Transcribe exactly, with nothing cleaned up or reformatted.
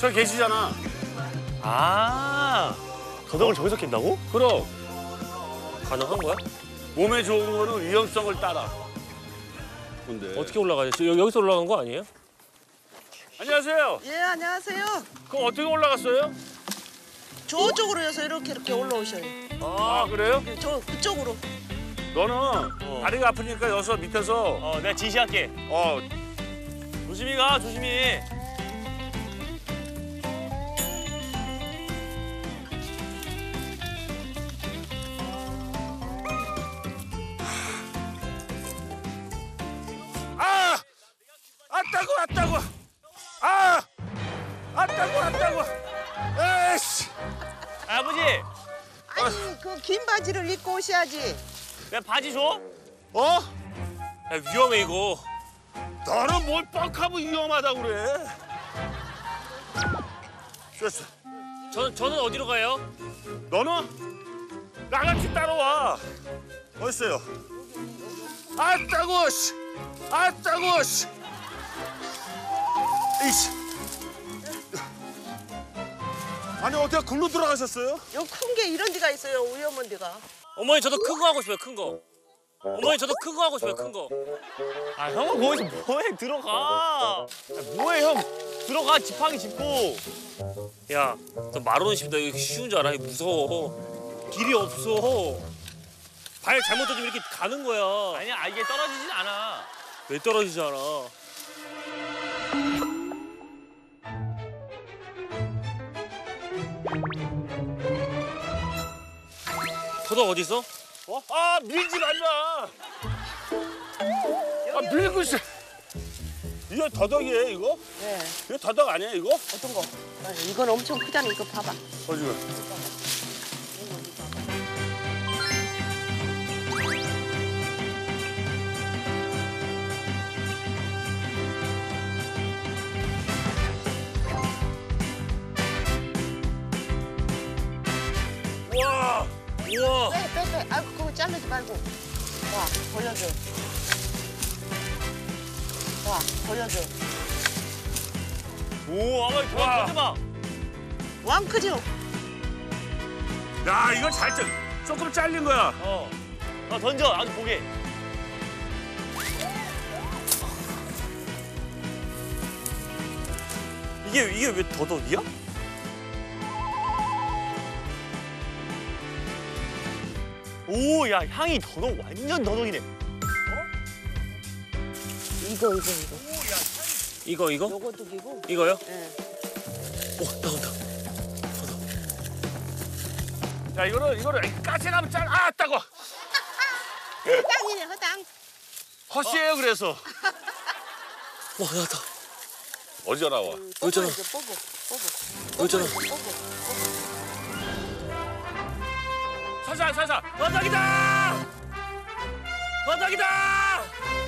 저 계시잖아. 아, 더덕을 저기서 캔다고? 그럼 가능한 거야? 몸에 좋은 거는 위험성을 따라. 근데 어떻게 올라가야 돼? 여- 여기서 올라간 거 아니에요? 안녕하세요. 예, 안녕하세요. 그럼 어떻게 올라갔어요? 저쪽으로 해서 이렇게 이렇게 올라오셔요. 아, 그래요? 저 그쪽으로. 너는 다리가 아프니까 여기서 밑에서 어, 내가 지시할게. 어 조심히 가, 조심히. 아! 아따고 아따고! 아! 아따고 아따고! 에이씨! 아버지, 아니, 그 긴 바지를 입고 오셔야지. 내가 바지 줘? 어? 야, 위험해 이거. 너는 뭘 뻑하고 위험하다고 그래? 됐어. 저는 저는 어디로 가요? 너는 나같이 따라와. 어딨어요? 아따고 씨! 아따고 씨! 이씨! 아니 어떻게 글로 들어가셨어요? 요 큰 게 이런 데가 있어요, 위험한 데가. 어머니 저도 큰 거 하고 싶어요, 큰 거. 어머니 저도 큰 거 하고 싶어요, 큰 거. 아 형은 거기서 뭐해? 들어가. 아, 뭐해 형? 들어가 지팡이 짚고. 야, 너 말로는 쉽다. 이거 쉬운 줄 알아? 이거 무서워. 길이 없어. 발 잘못 던지면 이렇게 가는 거야. 아니야, 아, 이게 떨어지진 않아. 왜 떨어지지 않아? 더덕 어디 있어? 어? 아 밀지 말라. 아 밀고 있어. 이거 더덕이에요 이거? 네. 이거 더덕 아니에요 이거? 어떤 거? 아, 이건 엄청 크잖아. 이거 봐봐. 어지금. 우와, 우와. 빼, 빼, 빼. 아, 그거 자르지 말고. 와, 벌려줘. 와, 벌려줘. 오, 아버지 더 와. 던져봐. 왕 크죠? 야 이거 잘 짜. 조금 잘린 거야. 어, 어 던져, 아주 보게. 이게 이게 왜 더덕이야? 오, 야 향이 더덕 완전 더덕이네. 이거, 이거, 이거. 이거 이거? 요것도 기고. 이거요? 예. 오, 나온다. 야 이거는 이거는 까칠하면 잘. 아 따고. 허당이네, 허당. 헛이에요 그래서. 와, 나왔다. 어디서 나와? 뽀뽀 있잖아. 이제 뽀뽀, 뽀뽀. 여기 있잖아. 뽀뽀, 뽀뽀. 살살 살살. 더덕이다. 더덕이다!